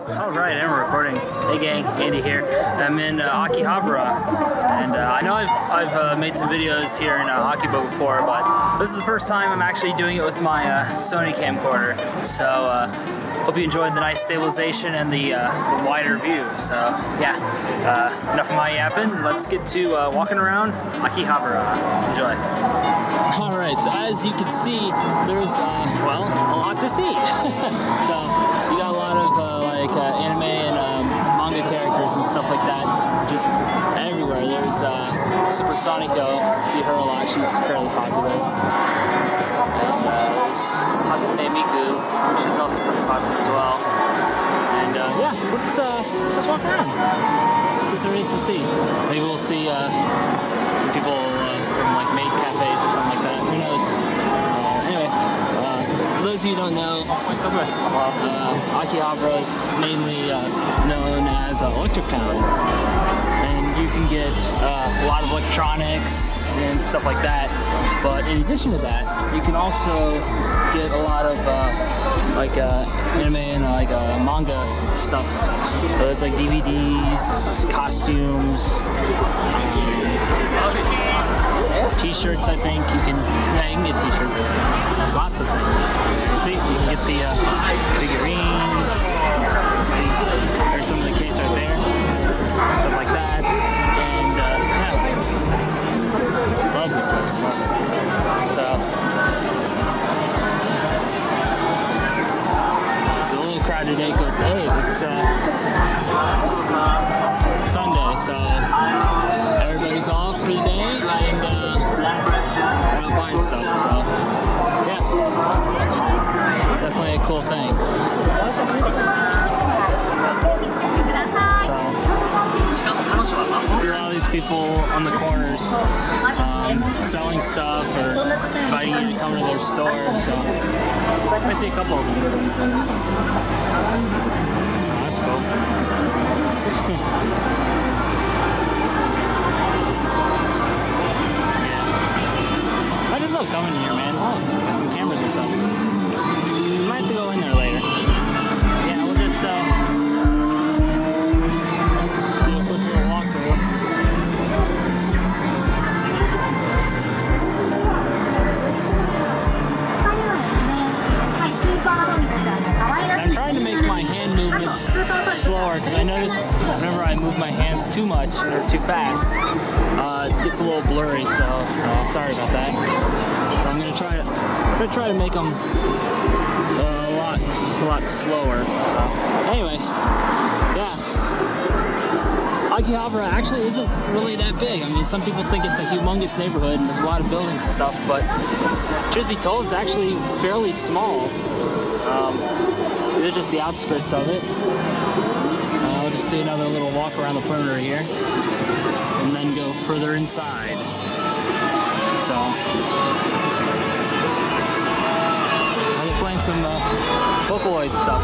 Alright, and we're recording. Hey gang, Andy here. I'm in Akihabara, and I know I've made some videos here in Akiba before, but this is the first time I'm actually doing it with my Sony camcorder. So hope you enjoyed the nice stabilization and the wider view. So yeah, enough of my yapping. Let's get to walking around Akihabara. Enjoy. Alright, so as you can see, there's well, a lot to see. So you got a lot of anime and manga characters and stuff like that just everywhere. There's Super Sonico, see her a lot, she's fairly popular. And there's Hatsune Miku, she's also pretty popular as well. And yeah, let's just walk around. See what there is to see. Maybe we'll see some people from like maid cafes or something like that, who knows. Anyway, for those of you who don't know, Akihabara is mainly known as Electric Town, and you can get a lot of electronics and stuff like that. But in addition to that, you can also get a lot of anime and manga stuff. So it's like DVDs, costumes, t-shirts. I think you can get t-shirts. Lots of things. See, you can get the figurines. See, there's some of the case right there, stuff like that. And yeah, love this place. So it's a little crowded day, but hey, it's Sunday, so everybody's off for the day, and we're out buying stuff. So yeah, definitely a cool thing. See a lot of these people on the corners selling stuff or inviting you to come to their store. So I see a couple of them. Oh, that's cool. Yeah. I just love coming here, man. Oh, got some cameras and stuff. Might have to go in there later. Yeah, we'll just do a quick little walkthrough. I'm trying to make my hand movements slower because I notice whenever I move my hands too much or too fast, it gets a little blurry. So sorry about that. So I'm gonna try to make them a lot slower. So anyway, yeah, Akihabara actually isn't really that big. I mean, some people think it's a humongous neighborhood and there's a lot of buildings and stuff, but truth be told, it's actually fairly small. These are just the outskirts of it. I'll just do another little walk around the perimeter here and then go further inside. So I'm playing some Vocaloid stuff.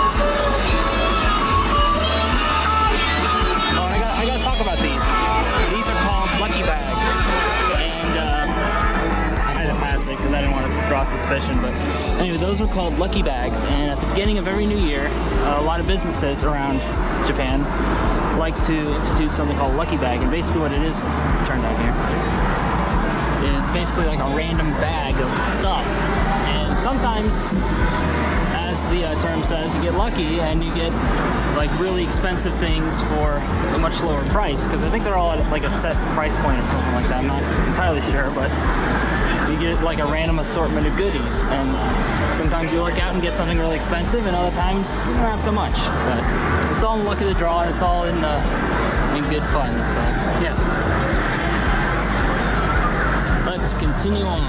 Oh, I gotta talk about these. These are called Lucky Bags, and I had to pass it because I didn't want to draw suspicion. But anyway, those are called Lucky Bags, and at the beginning of every new year, a lot of businesses around Japan like to institute something called Lucky Bag, and basically what it is, let's turn down here. It's basically like a random bag of stuff, and sometimes, as the term says, you get lucky and you get like really expensive things for a much lower price, because I think they're all at like a set price point or something like that. I'm not entirely sure, but you get like a random assortment of goodies, and sometimes you luck out and get something really expensive, and other times not so much. But it's all in luck of the draw, and it's all in good fun. So yeah. Let's continue on.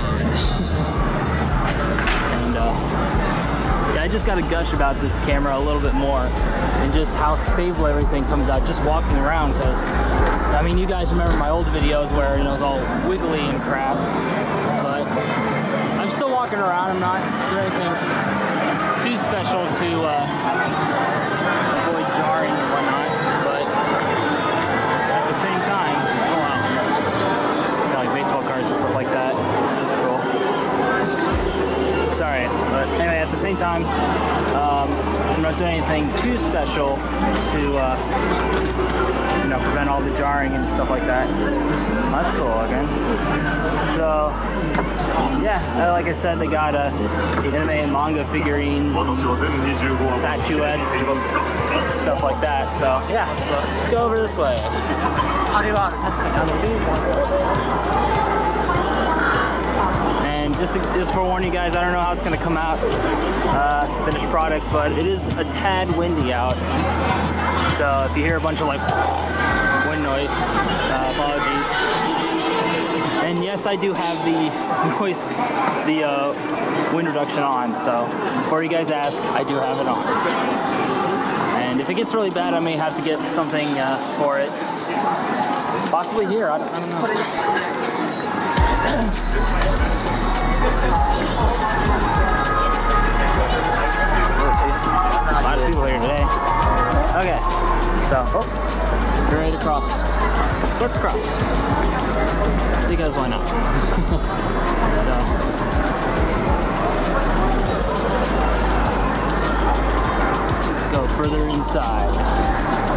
And yeah, I just got to gush about this camera a little bit more and just how stable everything comes out just walking around, because I mean, you guys remember my old videos where, you know, it's all wiggly and crap, but I'm still walking around. I'm not doing anything too special to avoid jarring and whatnot, but at the same time, oh wow, got like baseball cards and stuff like that. That's cool. Sorry, but anyway, at the same time, I'm not doing anything too special to, you know, prevent all the jarring and stuff like that. That's cool looking. So, yeah, like I said, they got anime and manga figurines, and statuettes, and stuff like that. So, yeah, let's go over this way. And just to forewarn you guys, I don't know how it's going to come out, finished product, but it is a tad windy out. So if you hear a bunch of like wind noise, apologies. And yes, I do have the noise, the wind reduction on. So before you guys ask, I do have it on. And if it gets really bad, I may have to get something for it. Possibly here, I don't know. A lot of people here today. Okay, so we're ready to cross. Let's cross. Because why not? So let's go further inside.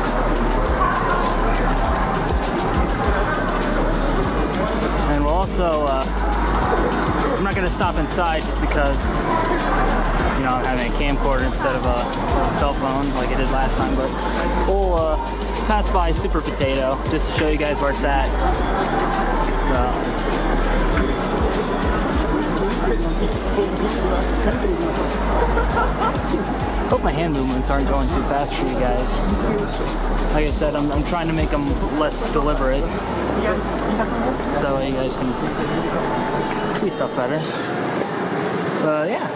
And we'll also, I'm not going to stop inside just because, you know, I'm having a camcorder instead of a cell phone like I did last time, but we'll pass by Super Potato just to show you guys where it's at. Hope my hand movements aren't going too fast for you guys. Like I said, I'm trying to make them less deliberate, so you guys can see stuff better. Yeah.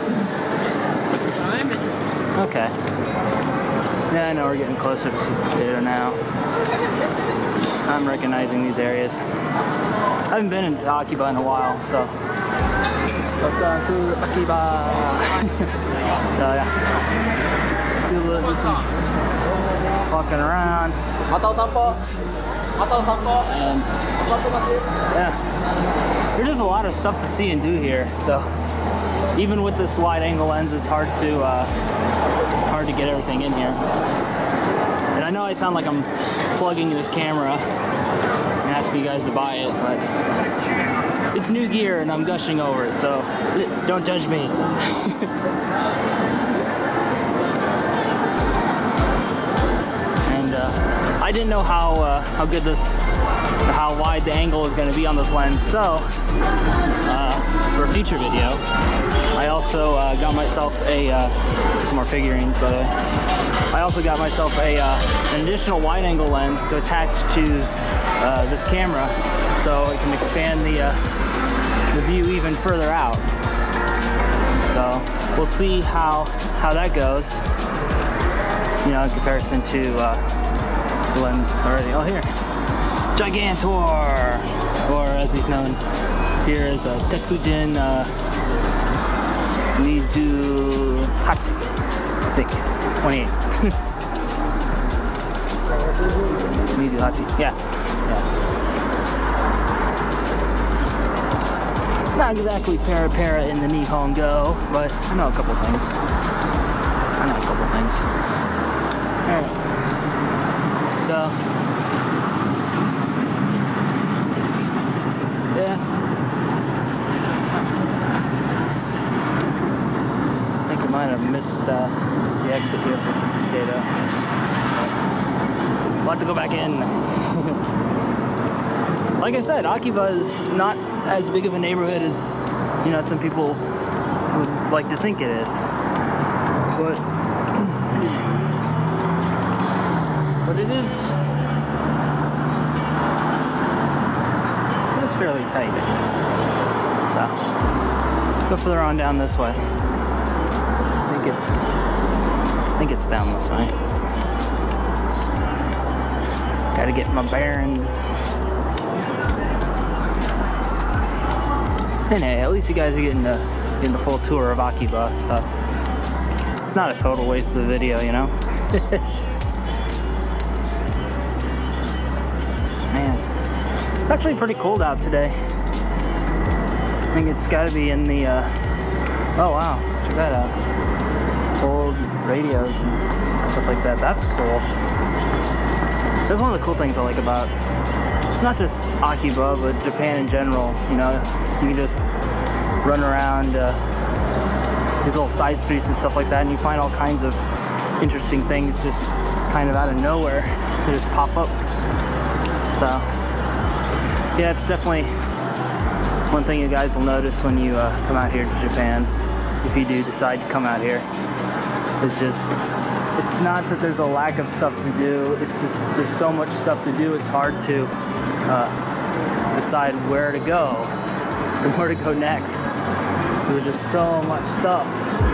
Okay. Yeah, I know we're getting closer to Super Potato now. I'm recognizing these areas. I haven't been into Akiba in a while, so. Welcome to Akiba. So yeah. Do some walking around. And yeah, there's just a lot of stuff to see and do here. So even with this wide angle lens, it's hard to get everything in here. And I know I sound like I'm plugging this camera and asking you guys to buy it, but it's new gear and I'm gushing over it, so don't judge me. And I didn't know how good this, how wide the angle is going to be on this lens, so for a future video, I also got myself some more figurines, by the way. I also got myself an additional wide-angle lens to attach to this camera, so it can expand the view even further out. So we'll see how that goes, you know, in comparison to the lens already. Oh, here, Gigantor, or as he's known here as Tetsujin Nijuhachi, I think, 28. Nijuhachi, yeah. Not exactly para in the Nihongo, but I know a couple things. Alright. So, yeah. I think I might have missed the exit here for Super Potato. We'll have to go back in. Like I said, Akiba is not as big of a neighborhood as, you know, some people would like to think it is. But it is fairly tight. So let's go further on down this way. I think it's down this way. Gotta get my bearings. And hey, at least you guys are getting the full tour of Akiba, so it's not a total waste of the video, you know? Man, it's actually pretty cold out today. I think it's gotta be in the, oh wow, check that out. Old radios and stuff like that. That's cool. That's one of the cool things I like about not just Akiba, but Japan in general. You know, you can just run around these little side streets and stuff like that, and you find all kinds of interesting things just kind of out of nowhere. They just pop up. So yeah, it's definitely one thing you guys will notice when you come out here to Japan, if you do decide to come out here. It's just, it's not that there's a lack of stuff to do, it's just there's so much stuff to do, it's hard to decide where to go and where to go next. There's just so much stuff.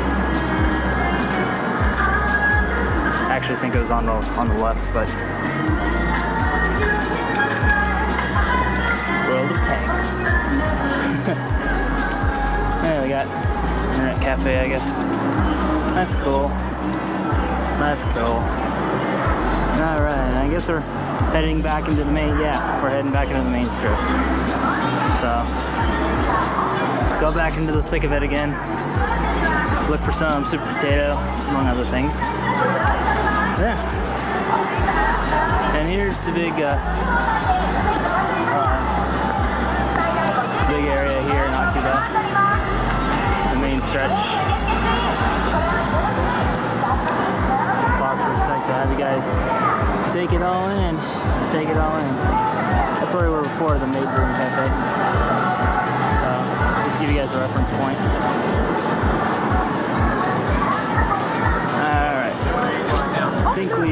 I actually think it was on the left, but World of Tanks. Yeah, we got Internet Cafe, I guess. That's cool. That's cool. Alright, I guess we're heading back into the main, yeah, we're heading back into the main strip. So, go back into the thick of it again. Look for some super potato, among other things. Yeah. And here's the big area here in Akiba. The main stretch. Pause for a sec to have you guys take it all in. Take it all in. That's where we were before, the Maid Dream Cafe. So, just to give you guys a reference point. Alright. I think we...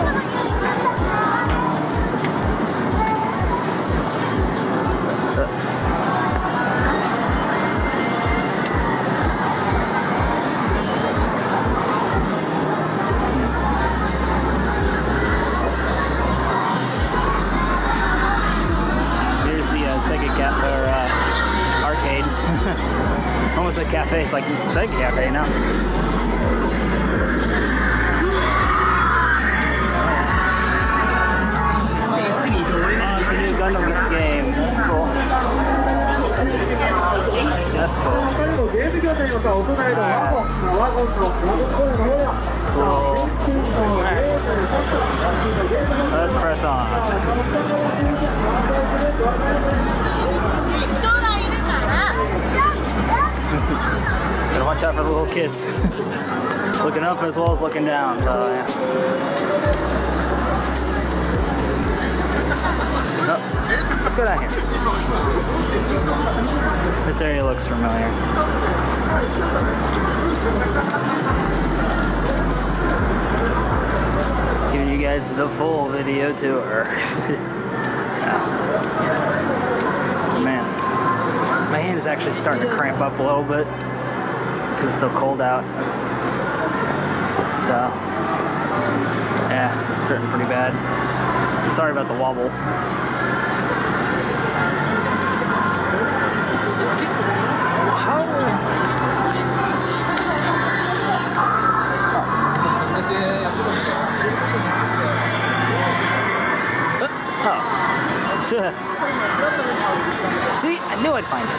arcade. Almost like cafe. It's like Sega Cafe now. Oh, it's a new Gundam game. That's cool. That's cool. Cool. Right. Let's press on. Gotta watch out for the little kids. Looking up as well as looking down, so yeah. Oh, let's go down here. This area looks familiar. Giving you guys the full video tour. Yeah. Man. My hand is actually starting to cramp up a little bit because it's so cold out. So, yeah, it's hurting pretty bad. Sorry about the wobble. Oh, shit. See, I knew I'd find it.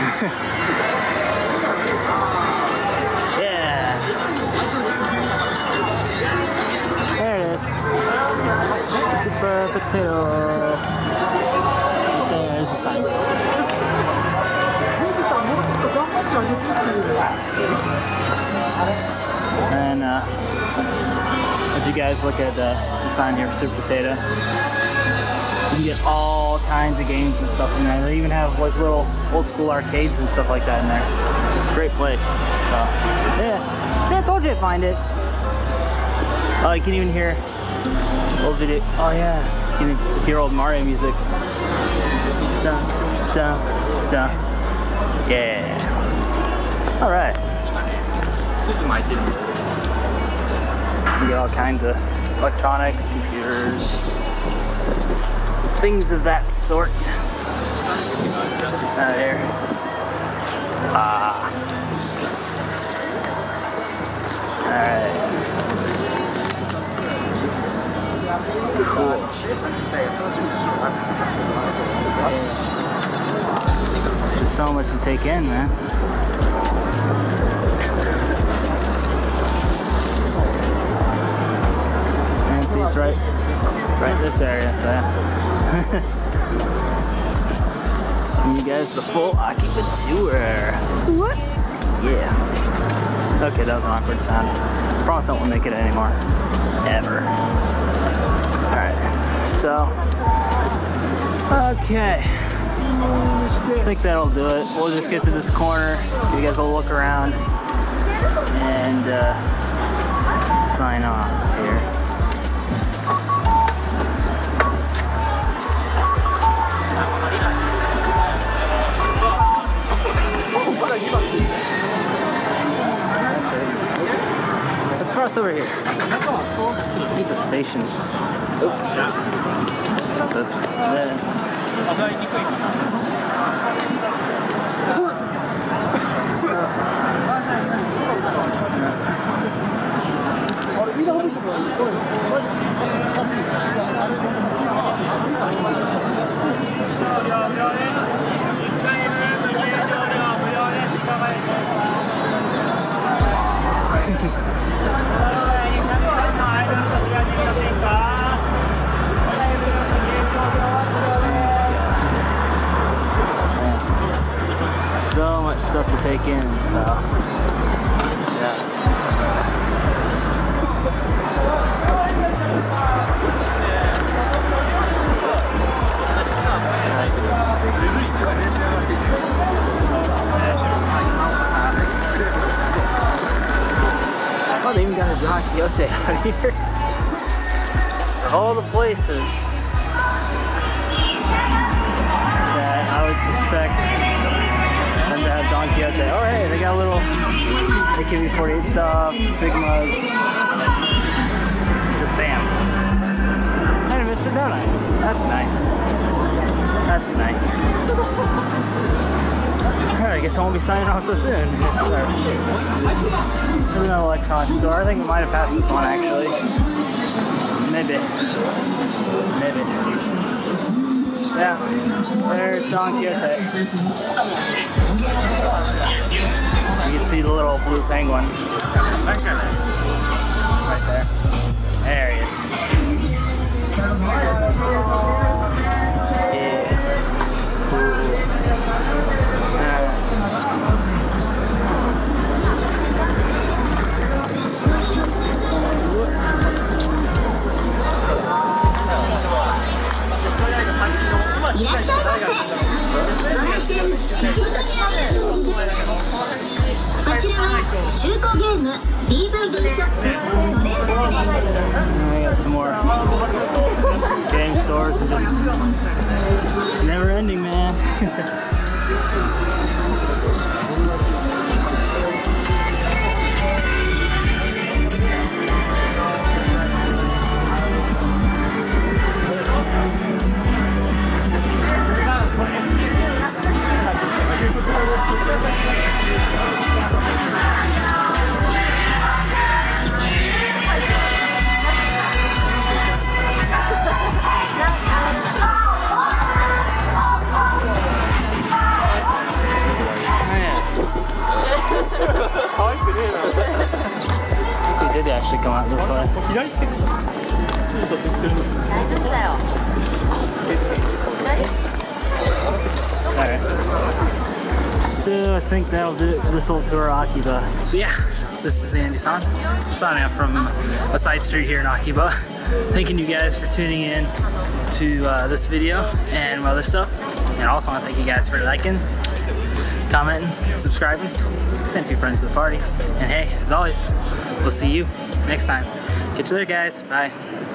Yeah. There it is. Super potato. There's a sign. And let you guys look at the sign here for Super Potato. You can get all kinds of games and stuff in there. They even have like little old school arcades and stuff like that in there. Great place. So, yeah. See, I told you I'd find it. Oh, you can even hear old video. Oh, yeah. You can hear old Mario music. Dun, dun, dun. Yeah. All right. This is my thing. You get all kinds of electronics, computers, things of that sort. Here. Alright. Cool. Just so much to take in, man. it's right in this area, so yeah. Give you guys the full Akiba tour. What? Yeah. Okay, that was an awkward sound. I promise I won't make it anymore. Ever. Alright, so, okay. I think that'll do it. We'll just get to this corner, give you guys a look around, and sign off here. Let's cross over here. Keep the stations. Oops. So much stuff to take in, so yeah. Oh, they even got a Don Quixote out here. Of all the places that I would suspect them to have Don Quixote. Oh hey, they got a little AKB48 stuff, Figmas. Just bam. And a Mr. Donut. That's nice. That's nice. Alright, I guess I won't be signing off so soon. There's an electronics store. I think we might have passed this one actually. Maybe. Maybe. Yeah, there's Don Quixote. You can see the little blue penguin. Right there. There he is. Yeah. I got some more game stores and just, it's never ending, man. He did actually come out this way. Alright. So I think that'll do it for this little tour of Akiba. So yeah, this is the Andy-san, signing out from a side street here in Akiba. Thanking you guys for tuning in to this video and other stuff. And also I want to thank you guys for liking, commenting, subscribing, send a few friends to the party. And hey, as always, we'll see you next time. Catch you later, guys. Bye.